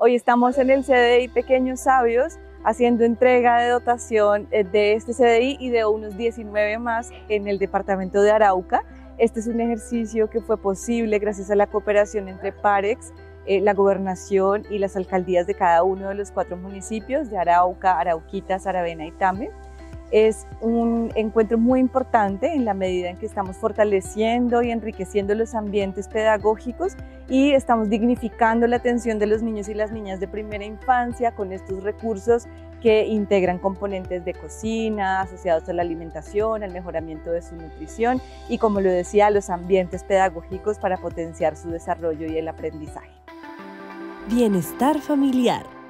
Hoy estamos en el CDI Pequeños Sabios haciendo entrega de dotación de este CDI y de unos 19 más en el departamento de Arauca. Este es un ejercicio que fue posible gracias a la cooperación entre Parex, la gobernación y las alcaldías de cada uno de los 4 municipios de Arauca, Arauquita, Saravena y Tame. Es un encuentro muy importante en la medida en que estamos fortaleciendo y enriqueciendo los ambientes pedagógicos y estamos dignificando la atención de los niños y las niñas de primera infancia con estos recursos que integran componentes de cocina asociados a la alimentación, al mejoramiento de su nutrición y, como lo decía, los ambientes pedagógicos para potenciar su desarrollo y el aprendizaje. Bienestar familiar.